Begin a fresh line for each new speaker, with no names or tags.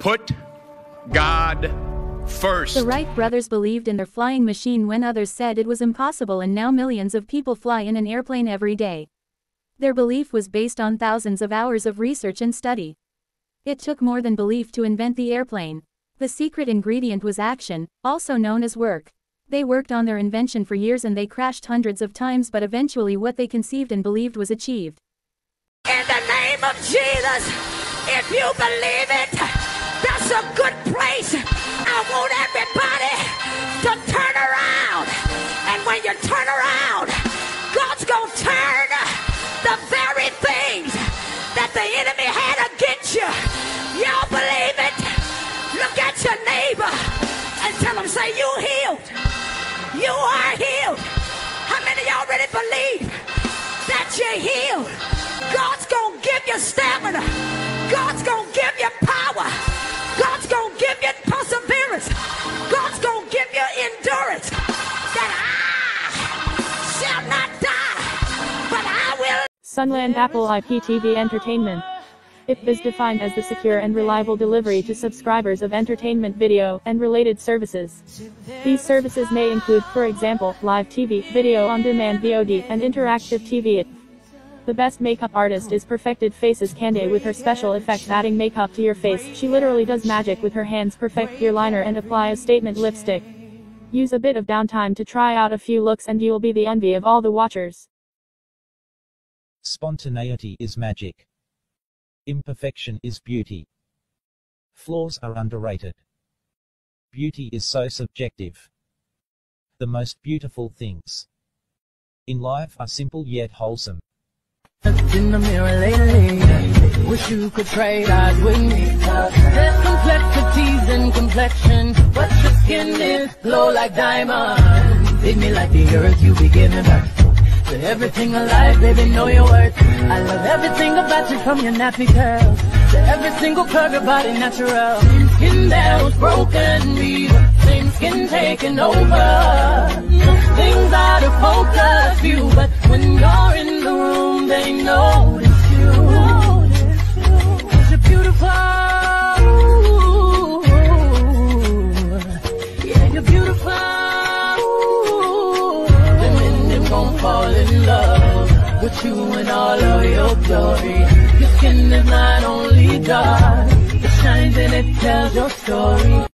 Put God first.
The Wright brothers believed in their flying machine when others said it was impossible, and now millions of people fly in an airplane every day. Their belief was based on thousands of hours of research and study. It took more than belief to invent the airplane. The secret ingredient was action, also known as work. They worked on their invention for years and they crashed hundreds of times, but eventually what they conceived and believed was achieved.
In the name of Jesus, if you believe it, that's a good place. I want everybody to turn around. And when you turn around, God's going to turn the very things that the enemy had against you. Y'all believe it? Look at your neighbor and tell him, say, you healed. You are healed. How many of y'all really believe that you're healed? God's going to give you stamina. God's going to give you power. God's going to give you perseverance. God's going to give you endurance. That I shall not die, but I will.
Sunland Apple IPTV Entertainment. AchieveThe is defined as the secure and reliable delivery to subscribers of entertainment video and related services. These services may include, for example, live TV, video on demand VOD, and interactive TV. The best makeup artist is Perfected Faces Candy with her special effects adding makeup to your face. She literally does magic with her hands. Perfect your liner and apply a statement lipstick. Use a bit of downtime to try out a few looks and you'll be the envy of all the watchers.
Spontaneity is magic. Imperfection is beauty. Flaws are underrated. Beauty is so subjective. The most beautiful things in life are simple yet wholesome.
In the mirror lately, wish you could trade eyes with me. There's complexities in complexion, but your skin is glow like diamonds. Hit me like the earth, you be giving birth to everything alive, baby, know your worth. I love everything about you, from your nappy curls to every single curve, your body natural. Skin that was broken, me, same skin taking over. Things out of focus view, but when you're in the room, they notice you. 'Cause you're beautiful. Yeah, you're beautiful. Women, them gon' fall in love with you and all of your glory. Your skin is not only dark, it shines and it tells your story.